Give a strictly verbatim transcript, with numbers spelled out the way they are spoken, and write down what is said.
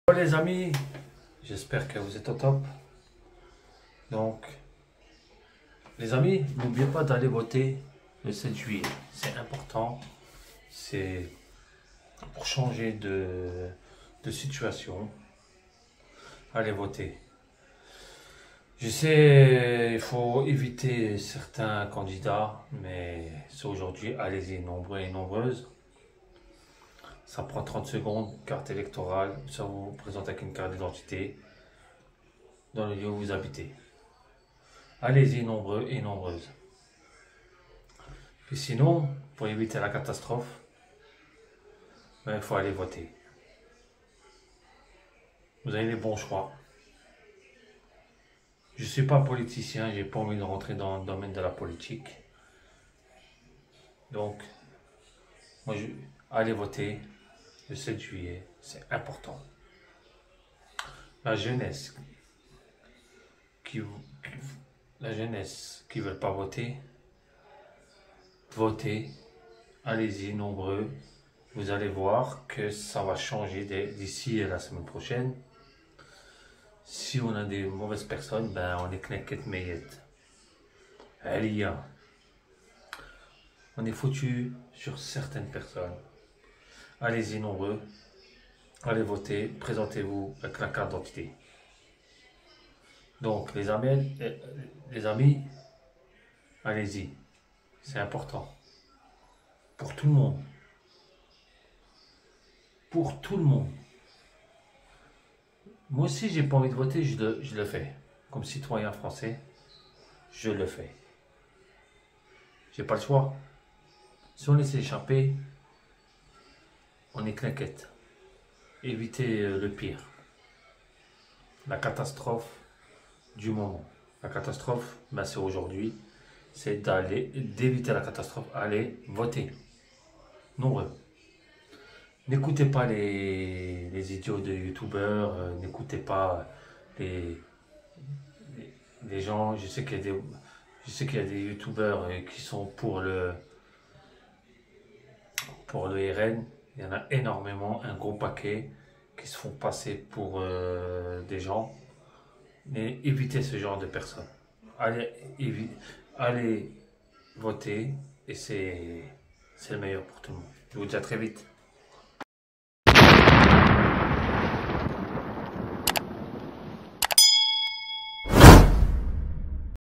Bonjour les amis, j'espère que vous êtes au top. Donc, les amis, n'oubliez pas d'aller voter le sept juillet. C'est important. C'est pour changer de, de situation. Allez voter. Je sais, il faut éviter certains candidats, mais c'est aujourd'hui, allez-y, nombreux et nombreuses. Ça prend trente secondes, carte électorale, ça vous présente avec une carte d'identité dans le lieu où vous habitez. Allez-y, nombreux et nombreuses. Et sinon, pour éviter la catastrophe, ben, il faut aller voter. Vous avez les bons choix. Je ne suis pas politicien, j'ai pas envie de rentrer dans le domaine de la politique. Donc, moi, je, allez voter le sept juillet, c'est important. La jeunesse qui, la jeunesse qui ne veut pas voter, votez, allez-y nombreux. Vous allez voir que ça va changer d'ici la semaine prochaine. Si on a des mauvaises personnes, ben on est knacket meyet. Allez, on est foutu sur certaines personnes. Allez-y nombreux, allez voter, présentez-vous avec la carte d'identité. Donc les amis, les amis, allez-y, c'est important. Pour tout le monde. Pour tout le monde. Moi aussi, j'ai pas envie de voter, je le, je le fais. Comme citoyen français, je le fais. J'ai pas le choix. Si on laisse échapper, on est clinquette. Évitez le pire. La catastrophe du moment. La catastrophe, ben c'est aujourd'hui. C'est d'aller, d'éviter la catastrophe. Allez, voter. Nombreux. N'écoutez pas les, les idiots de youtubeurs, euh, n'écoutez pas les, les, les gens. Je sais qu'il y a des, je sais qu'il y a des youtubeurs euh, qui sont pour le, pour le R N. Il y en a énormément, un gros paquet qui se font passer pour euh, des gens. Mais évitez ce genre de personnes. Allez, allez voter et c'est le meilleur pour tout le monde. Je vous dis à très vite.